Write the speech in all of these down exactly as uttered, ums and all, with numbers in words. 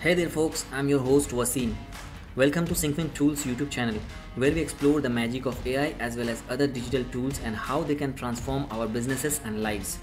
Hey there folks, I'm your host Wasim. Welcome to SyncWin Tools YouTube channel, where we explore the magic of A I as well as other digital tools and how they can transform our businesses and lives.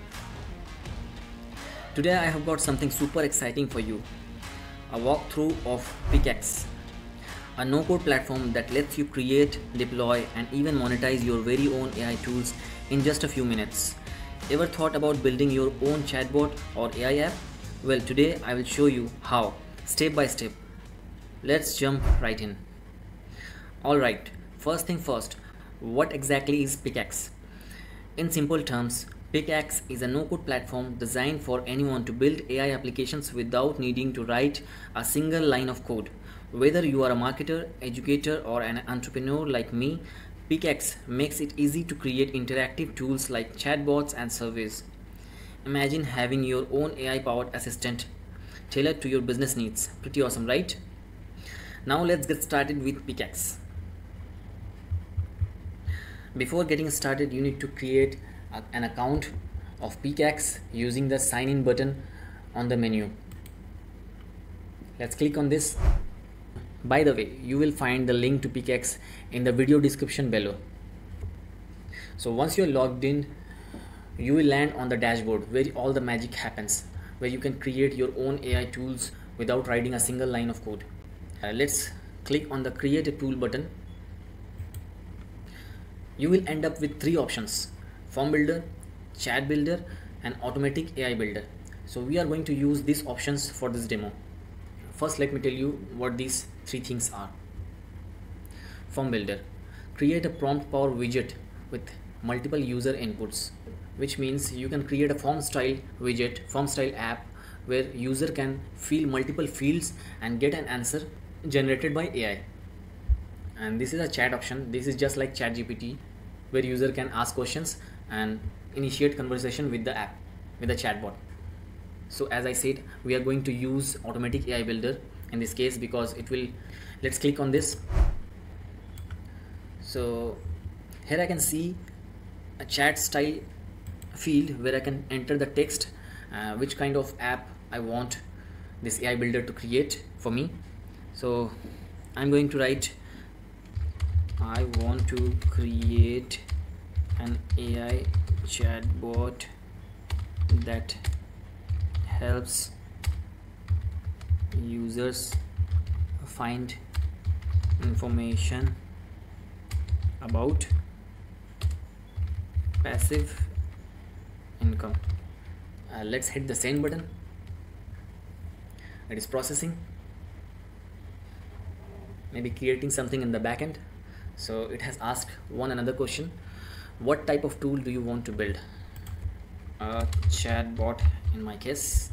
Today I have got something super exciting for you. A walkthrough of Pickaxe, a no-code platform that lets you create, deploy and even monetize your very own A I tools in just a few minutes. Ever thought about building your own chatbot or A I app? Well, today I will show you how, step by step. Let's jump right in. Alright, first thing first, what exactly is Pickaxe? In simple terms, Pickaxe is a no-code platform designed for anyone to build A I applications without needing to write a single line of code. Whether you are a marketer, educator or an entrepreneur like me, Pickaxe makes it easy to create interactive tools like chatbots and surveys. Imagine having your own A I-powered assistant tailored to your business needs. Pretty awesome, right? Now let's get started with Pickaxe. Before getting started, you need to create a, an account of Pickaxe using the sign in button on the menu. Let's click on this. By the way, you will find the link to Pickaxe in the video description below. So once you're logged in, you will land on the dashboard where all the magic happens, where you can create your own A I tools without writing a single line of code. Uh, let's click on the create a tool button. You will end up with three options: form builder, chat builder and automatic A I builder. So we are going to use these options for this demo. First, let me tell you what these three things are. Form builder: create a prompt power widget with multiple user inputs, which means you can create a form style widget, form style app where user can fill multiple fields and get an answer generated by A I. And this is a chat option. This is just like ChatGPT, where user can ask questions and initiate conversation with the app, with the chatbot. So as I said, we are going to use automatic A I builder in this case because it will. Let's click on this. So here I can see a chat style field where I can enter the text, uh, which kind of app I want this A I builder to create for me. So I'm going to write, I want to create an A I chatbot that helps users find information about passive income. Uh, let's hit the send button. It is processing, maybe creating something in the backend. So it has asked one another question: what type of tool do you want to build? A chatbot in my case.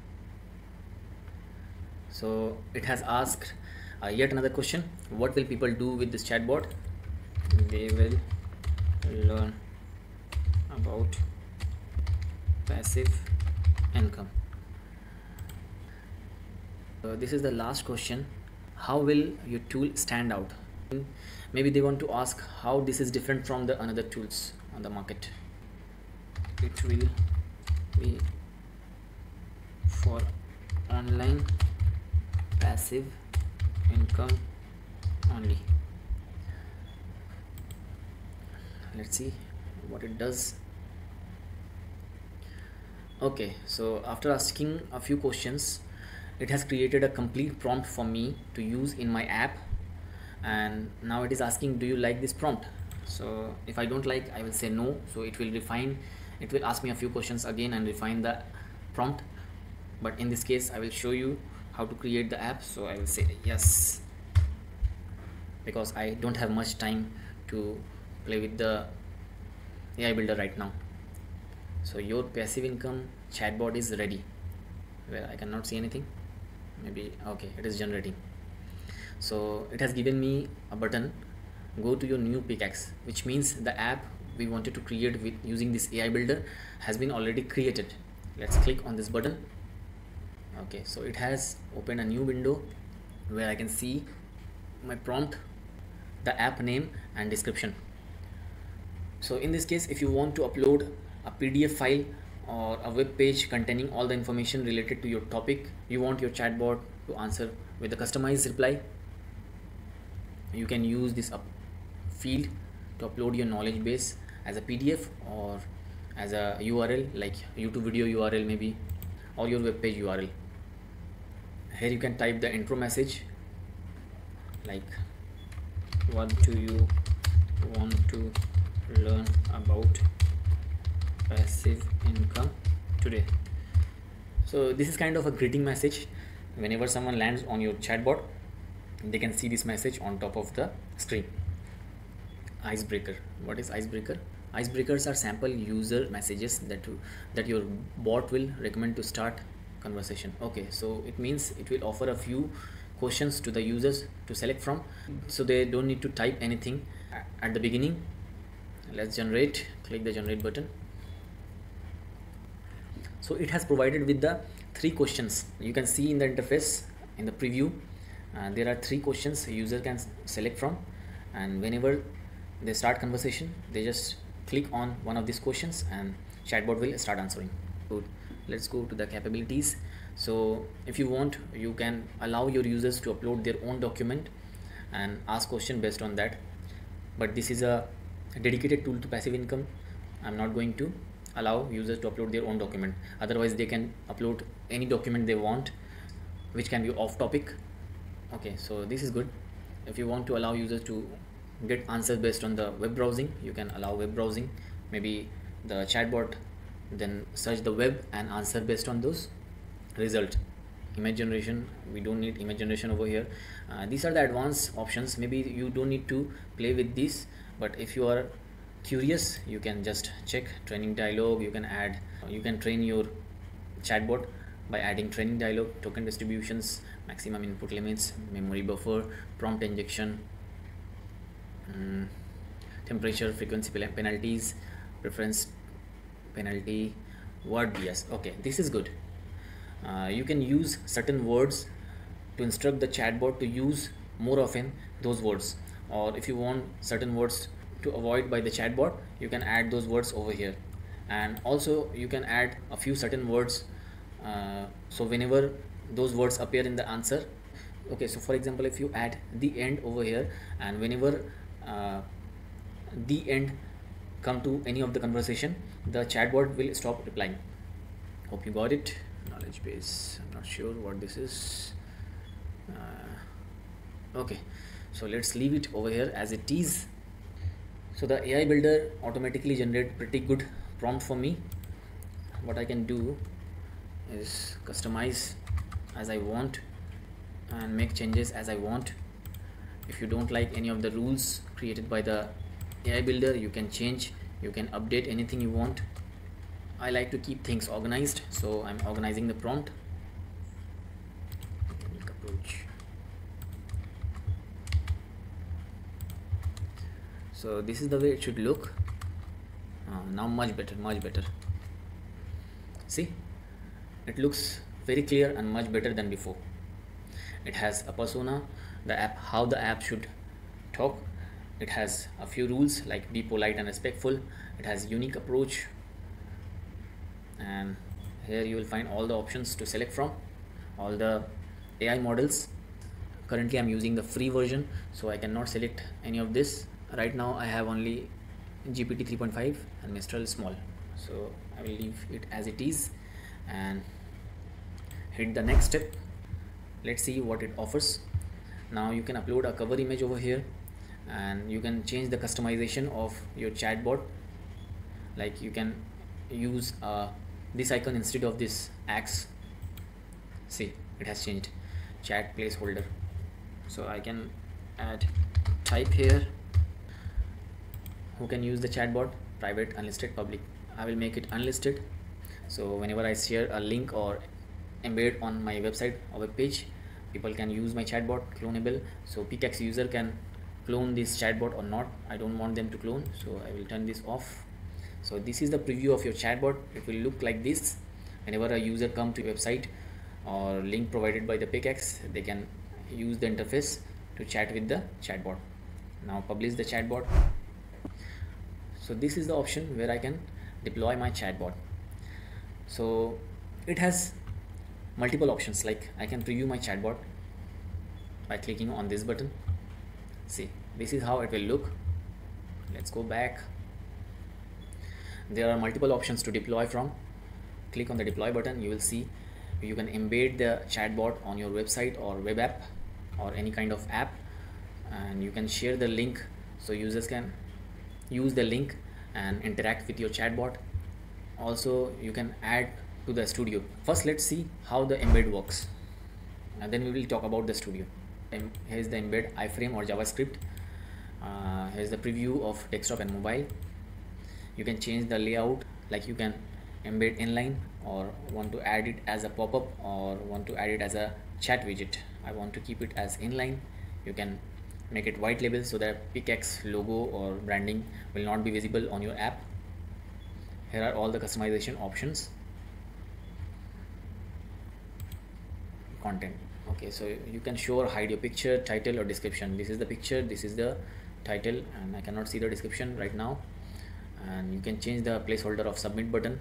So it has asked uh, yet another question: what will people do with this chatbot? They will learn about passive income. So this is the last question: how will your tool stand out? Maybe they want to ask how this is different from the another tools on the market. It will be for online passive income only. Let's see what it does. Okay, so after asking a few questions, it has created a complete prompt for me to use in my app. And now it is asking, do you like this prompt? So if I don't like, I will say no. So it will refine, it will ask me a few questions again and refine the prompt. But in this case, I will show you how to create the app. So I will say yes, because I don't have much time to play with the A I builder right now. So your passive income chatbot is ready. Where I cannot see anything. Maybe okay, it is generating. So it has given me a button, go to your new Pickaxe, which means the app we wanted to create with using this A I builder has been already created. Let's click on this button. Okay, so it has opened a new window where I can see my prompt, the app name and description. So in this case, if you want to upload a P D F file or a web page containing all the information related to your topic. You want your chatbot to answer with a customized reply. You can use this up field to upload your knowledge base as a P D F or as a U R L, like YouTube video U R L maybe, or your web page U R L. Here you can type the intro message like, what do you want to learn about passive income today? So this is kind of a greeting message. Whenever someone lands on your chatbot, they can see this message on top of the screen. Icebreaker. What is icebreaker? Icebreakers are sample user messages that that your bot will recommend to start conversation. Okay, so it means it will offer a few questions to the users to select from, so they don't need to type anything at the beginning. Let's generate. Click the generate button. So it has provided with the three questions. You can see in the interface in the preview, uh, there are three questions a user can select from, and whenever they start conversation, they just click on one of these questions and chatbot will start answering. Good. Let's go to the capabilities. So if you want, you can allow your users to upload their own document and ask question based on that, but this is a dedicated tool to passive income. I'm not going to allow users to upload their own document. Otherwise they can upload any document they want, which can be off topic. Okay, so this is good. If you want to allow users to get answers based on the web browsing, you can allow web browsing. Maybe the chatbot then search the web and answer based on those result. Image generation, we don't need image generation over here. Uh, these are the advanced options. Maybe you don't need to play with this, but if you are curious, you can just check training dialogue. You can add, you can train your chatbot by adding training dialogue, token distributions, maximum input limits, memory buffer, prompt injection, um, temperature, frequency penalties, preference penalty, word bias. Okay, this is good. Uh, you can use certain words to instruct the chatbot to use more often those words, or if you want certain words to avoid by the chatbot, you can add those words over here. And also you can add a few certain words, uh, so whenever those words appear in the answer. Okay, so for example, if you add the end over here, and whenever uh, the end come to any of the conversation, the chatbot will stop replying. Hope you got it. Knowledge base, I'm not sure what this is. Uh, okay, so let's leave it over here as it is. So the A I builder automatically generate pretty good prompt for me. What I can do is customize as I want and make changes as I want. If you don't like any of the rules created by the A I builder, you can change, you can update anything you want. I like to keep things organized, so I'm organizing the prompt. Unique approach. So this is the way it should look. Uh, now much better, much better. See, it looks very clear and much better than before. It has a persona, the app, how the app should talk. It has a few rules like be polite and respectful. It has unique approach, and here you will find all the options to select from, all the A I models. Currently I'm using the free version, so I cannot select any of this. Right now I have only G P T three point five and Mistral small, so I will leave it as it is and hit the next step. Let's see what it offers. Now you can upload a cover image over here, and you can change the customization of your chatbot. Like you can use uh, this icon instead of this axe. See, it has changed. Chat placeholder. So I can add type here. Who can use the chatbot? Private, unlisted, public. I will make it unlisted. So whenever I share a link or embed on my website or web page, people can use my chatbot, clonable. So Pickaxe user can clone this chatbot or not. I don't want them to clone, so I will turn this off. So this is the preview of your chatbot. It will look like this. Whenever a user come to your website or link provided by the Pickaxe, they can use the interface to chat with the chatbot. Now publish the chatbot. So this is the option where I can deploy my chatbot. So it has multiple options, like I can preview my chatbot by clicking on this button. See, this is how it will look. Let's go back. There are multiple options to deploy from. Click on the deploy button. You will see you can embed the chatbot on your website or web app or any kind of app, and you can share the link so users can use the link and interact with your chatbot. Also, you can add to the studio. First, let's see how the embed works, and then we will talk about the studio. And here is the embed iframe or JavaScript. Uh, here is the preview of desktop and mobile. You can change the layout, like you can embed inline, or want to add it as a pop-up, or want to add it as a chat widget. I want to keep it as inline. You can make it white label so that Pickaxe logo or branding will not be visible on your app. Here are all the customization options. Content. Okay, so you can show or hide your picture, title or description. This is the picture, this is the title, and I cannot see the description right now. And you can change the placeholder of submit button.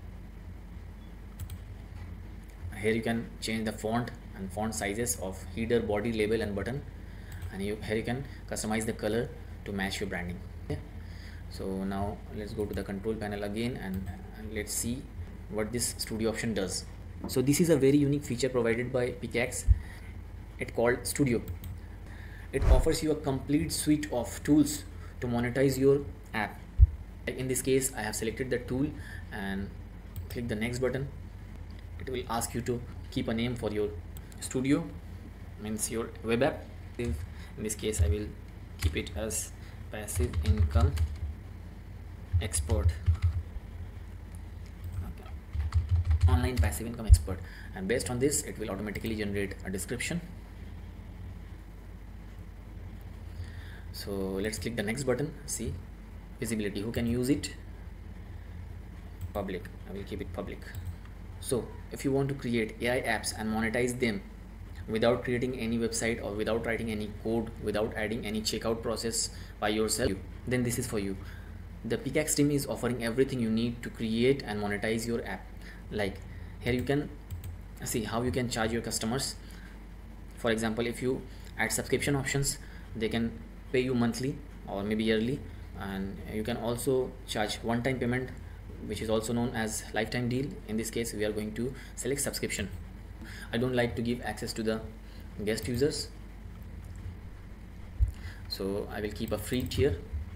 Here you can change the font and font sizes of header, body, label and button, and you here you can customize the color to match your branding. Okay. So now let's go to the control panel again, and, and let's see what this studio option does. So this is a very unique feature provided by Pickaxe. It's called Studio. It offers you a complete suite of tools to monetize your app. In this case, I have selected the tool and click the next button. It will ask you to keep a name for your studio, means your web app. In this case, I will keep it as passive income expert. Okay. Online passive income expert, and based on this, it will automatically generate a description. So let's click the next button. See, visibility, who can use it? Public. I will keep it public. So if you want to create A I apps and monetize them without creating any website or without writing any code, without adding any checkout process by yourself, then this is for you. The Pickaxe team is offering everything you need to create and monetize your app. Like here you can see how you can charge your customers. For example, if you add subscription options, they can pay you monthly or maybe yearly, and you can also charge one-time payment, which is also known as lifetime deal. In this case, we are going to select subscription. I don't like to give access to the guest users, so I will keep a free tier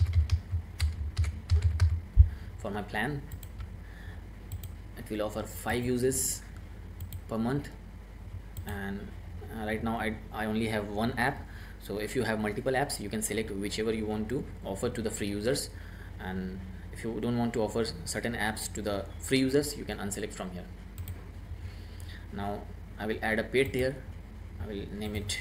for my plan. It will offer five uses per month, and uh, right now I, I only have one app. So if you have multiple apps, you can select whichever you want to offer to the free users, and if you don't want to offer certain apps to the free users, you can unselect from here. Now I will add a paid tier. I will name it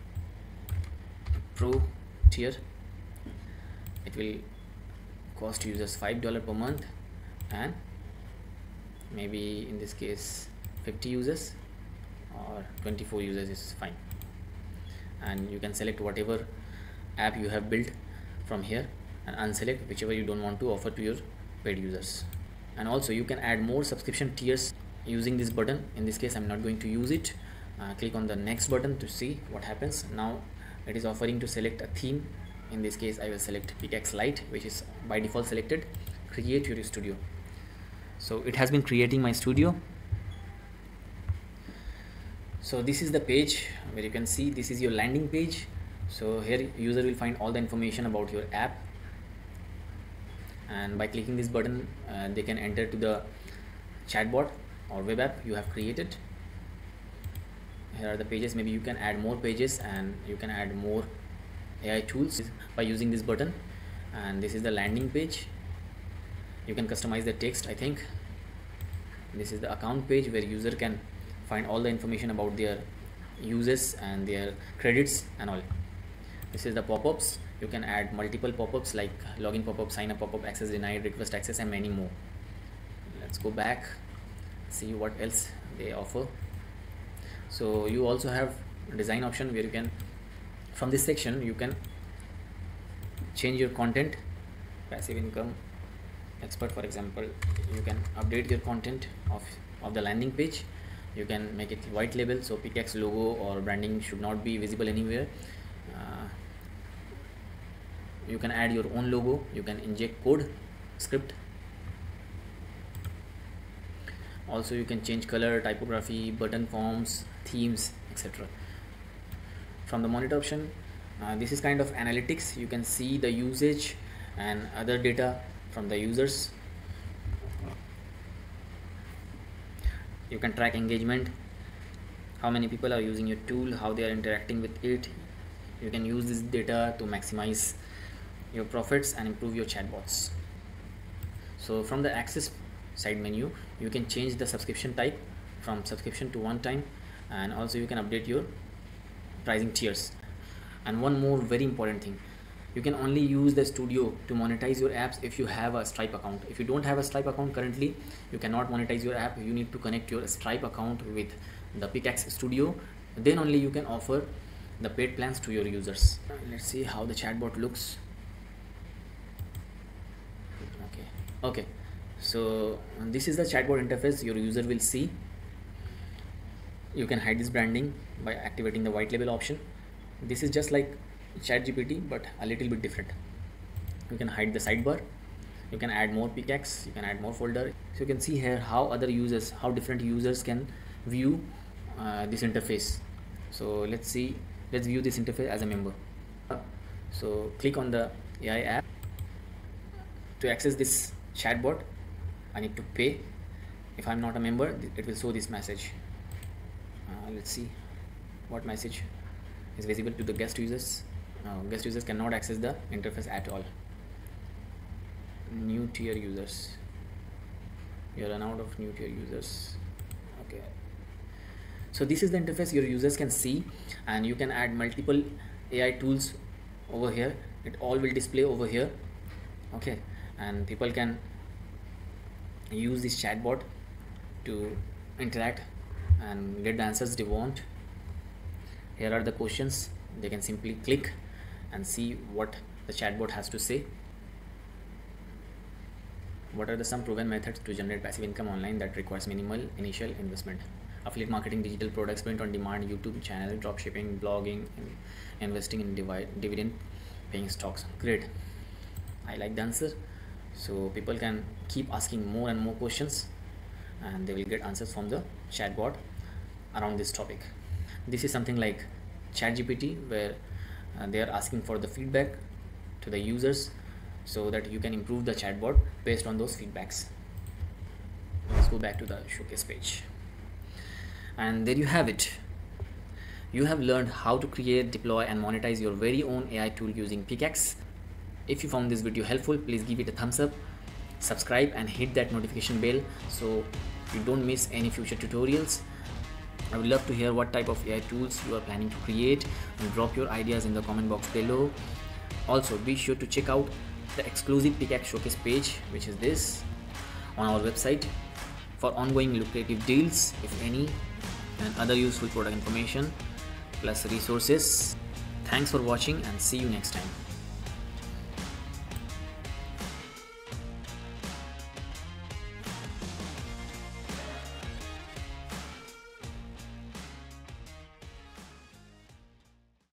Pro tier. It will cost users five dollars per month, and maybe in this case fifty users or twenty-four users is fine. And you can select whatever app you have built from here and unselect whichever you don't want to offer to your paid users. And also you can add more subscription tiers using this button. In this case, I'm not going to use it. Uh, click on the next button to see what happens. Now it is offering to select a theme. In this case, I will select Pickaxe Lite, which is by default selected. Create your studio. So it has been creating my studio. So this is the page where you can see this is your landing page. So here user will find all the information about your app, and by clicking this button uh, they can enter to the chatbot or web app you have created. Here are the pages. Maybe you can add more pages and you can add more A I tools by using this button. And this is the landing page. You can customize the text. I think this is the account page where user can find all the information about their uses and their credits and all. This is the pop-ups. You can add multiple pop-ups like login pop-up, sign up pop-up, access denied, request access, and many more. Let's go back, see what else they offer. So you also have design option where you can, from this section you can change your content, passive income expert. For example, you can update your content of, of the landing page. You can make it white label, so pickaxe logo or branding should not be visible anywhere. Uh, you can add your own logo. You can inject code script. Also you can change color, typography, button forms, themes, etc. From the monitor option, uh, this is kind of analytics. You can see the usage and other data from the users. You can track engagement, how many people are using your tool, how they are interacting with it. You can use this data to maximize your profits and improve your chatbots. So from the access side menu, you can change the subscription type from subscription to one time, and also you can update your pricing tiers. And one more very important thing, you can only use the studio to monetize your apps if you have a Stripe account. If you don't have a Stripe account currently, you cannot monetize your app. You need to connect your Stripe account with the Pickaxe Studio, then only you can offer the paid plans to your users. Let's see how the chatbot looks. Okay, okay. So this is the chatbot interface your user will see. You can hide this branding by activating the white label option. This is just like ChatGPT but a little bit different. You can hide the sidebar. You can add more pickaxe. You can add more folder. So you can see here how other users, how different users can view uh, this interface. So let's see, let's view this interface as a member. So click on the A I app. To access this chatbot, I need to pay. If I'm not a member, it will show this message. Uh, let's see what message is visible to the guest users. Now, guest users cannot access the interface at all. New tier users. You are run out of new tier users. Okay. So this is the interface your users can see, and you can add multiple A I tools over here. It all will display over here. Okay, and people can use this chatbot to interact and get the answers they want. Here are the questions. They can simply click and see what the chatbot has to say. What are the some proven methods to generate passive income online that requires minimal initial investment? Affiliate marketing, digital products, print on demand, YouTube channel, dropshipping, blogging, and investing in dividend paying stocks. Great. I like the answer. So people can keep asking more and more questions, and they will get answers from the chatbot around this topic. This is something like ChatGPT, where uh, they are asking for the feedback to the users so that you can improve the chatbot based on those feedbacks. Let's go back to the showcase page. And there you have it. You have learned how to create, deploy, and monetize your very own A I tool using Pickaxe. If you found this video helpful, please give it a thumbs up, subscribe, and hit that notification bell so you don't miss any future tutorials. I would love to hear what type of A I tools you are planning to create, and drop your ideas in the comment box below. Also, be sure to check out the exclusive Pickaxe showcase page, which is this, on our website for ongoing lucrative deals, if any, and other useful product information plus resources. Thanks for watching, and see you next time.